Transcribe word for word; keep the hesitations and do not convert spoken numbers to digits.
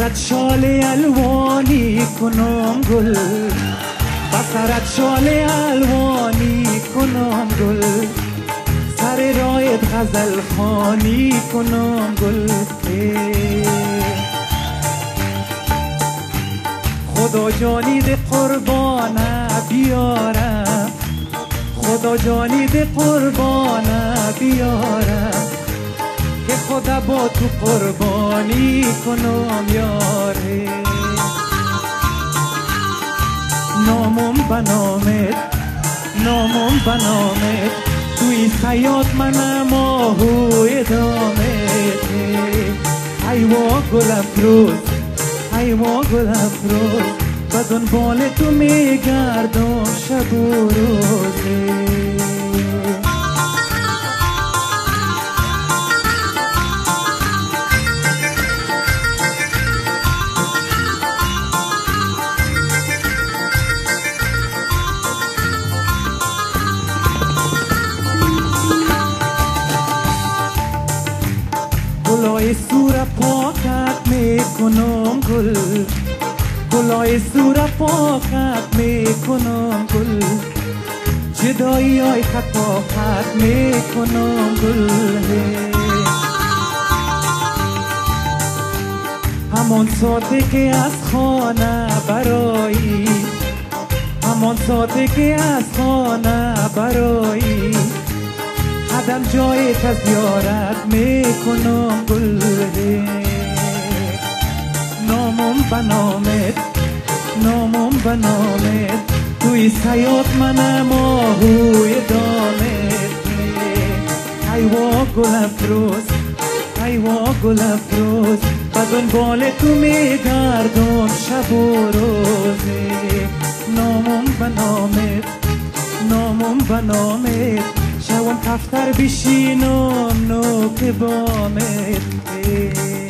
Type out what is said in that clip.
سرت شال الوانی کنم گل، با سرت شال الوانی کنم گل، سر رایت غزل خوانی کنم گل. خدا جانی ده قربانه بیارم، خدا جانی ده قربانه بیارم، که خدا با تو قربانی کنم یاره. نامم بنامت، نامم بنامت، توی خیاط منم آهوی دامت. ایوا گل افروز، ایوا گل افروز، و دنبال تو میگردم شب و روزه. گلای سور پاکت میکنم گل، گلای سور پاکت میکنم گل، جدایی های خطا خط میکنم گل. همان ساعته که از خانه برایی، همان ساعته که از خانه برایی، قدم جای تزیارت میکنم گل. نامم بنامت، نامم بنامت، توی سیاد منم آهوی دامت. ایوا گل افروز، ایوا گل افروز، و دنبال تو میگردم شب و روزه. نامم بنامت، نامم بنامت، شوم کفتر بشینم نوک بامت.